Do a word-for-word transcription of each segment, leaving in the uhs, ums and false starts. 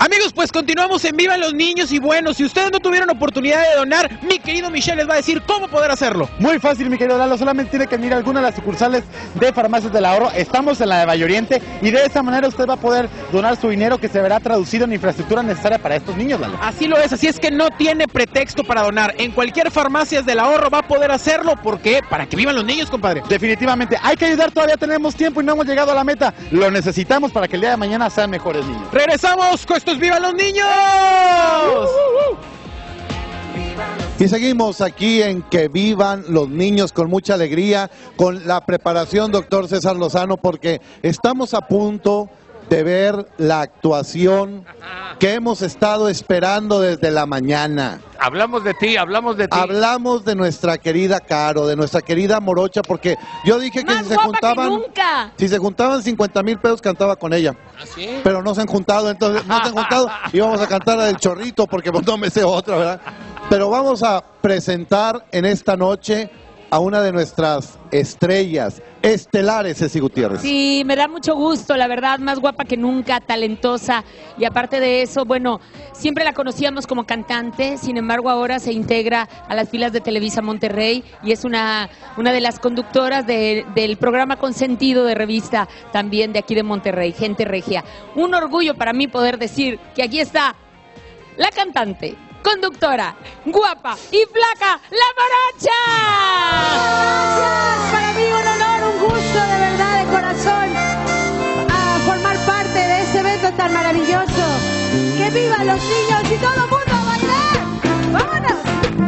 Amigos, pues continuamos en Vivan los Niños y bueno, si ustedes no tuvieron oportunidad de donar, mi querido Michelle les va a decir cómo poder hacerlo. Muy fácil, mi querido Lalo, solamente tiene que venir a alguna de las sucursales de Farmacias del Ahorro. Estamos en la de Valle Oriente y de esa manera usted va a poder donar su dinero que se verá traducido en infraestructura necesaria para estos niños, Lalo. Así lo es, así es que no tiene pretexto para donar. En cualquier Farmacias del Ahorro va a poder hacerlo, porque para que vivan los niños, compadre. Definitivamente, hay que ayudar, todavía tenemos tiempo y no hemos llegado a la meta. Lo necesitamos para que el día de mañana sean mejores niños. Regresamos con estos Vivan los Niños. Y seguimos aquí en Que Vivan los Niños con mucha alegría, con la preparación, doctor César Lozano, porque estamos a punto de ver la actuación que hemos estado esperando desde la mañana. Hablamos de ti, hablamos de ti. Hablamos de nuestra querida Caro, de nuestra querida Morocha, porque yo dije que Más si se guapa juntaban, que nunca. si se juntaban cincuenta mil pesos cantaba con ella. ¿Ah, sí? Pero no se han juntado, entonces no se han juntado y vamos a cantar la del Chorrito porque pues, no me sé otra, ¿verdad? Pero vamos a presentar en esta noche a una de nuestras estrellas estelares, Ceci Gutiérrez. Sí, me da mucho gusto, la verdad, más guapa que nunca, talentosa, y aparte de eso, bueno, siempre la conocíamos como cantante, sin embargo ahora se integra a las filas de Televisa Monterrey y es una, una de las conductoras de, del programa Consentido de revista también de aquí de Monterrey, Gente Regia. Un orgullo para mí poder decir que aquí está la cantante, conductora, guapa y flaca, La Morocha. Gracias, para mí un honor, un gusto de verdad, de corazón, a formar parte de este evento tan maravilloso. ¡Que vivan los niños y todo el mundo a bailar! ¡Vámonos!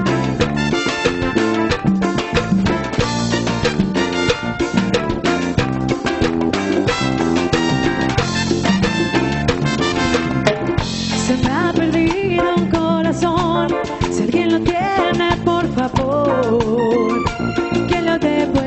Se me ha perdido un corazón, si alguien lo tiene, por favor, que lo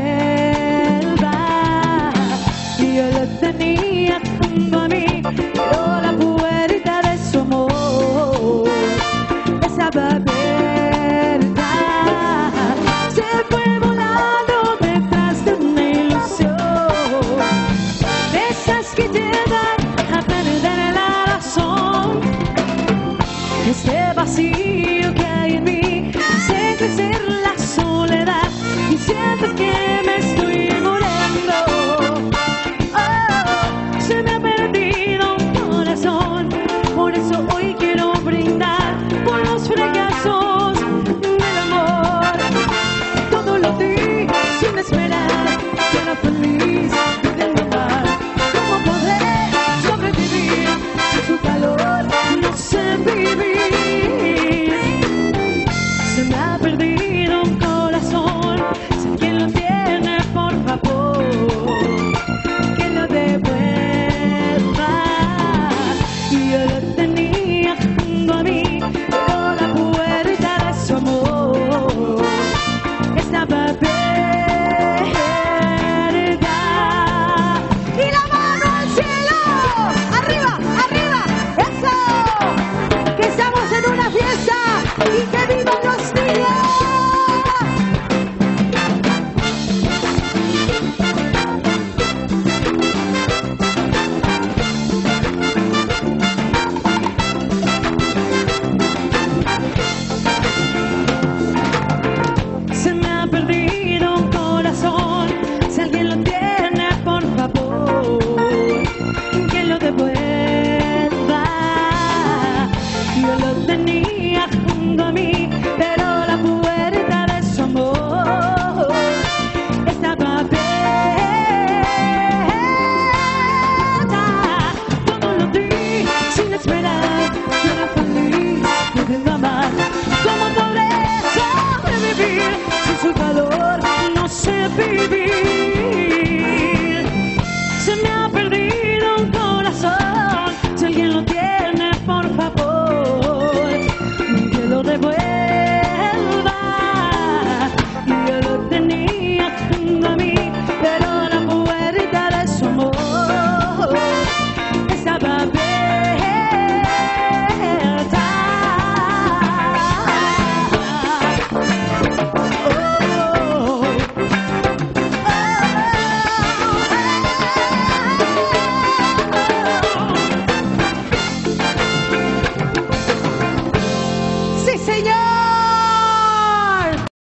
devuelva. Y yo lo tenía junto a mí, pero la puerta de su amor estaba abierta. Se fue volando detrás de una ilusión, de esas que llevan a perder la razón. Este vacío que hay en mí hace crecer la soledad y siento que me estoy muriendo. Oh, se me ha perdido un corazón, por eso hoy quiero brindar por los fracasos del amor. Todo lo di sin esperar, yo era feliz pudiendo amar. ¿Cómo podré sobrevivir sin su calor? No sé vivir. Se me ha perdido un corazón, si alguien lo tiene, por favor, que lo devuelva. Y yo lo tenía junto a mí, pero la puerta de su amor estaba abierta. ¡Y la mano al cielo! ¡Arriba, arriba! ¡Eso! ¡Que estamos Señor.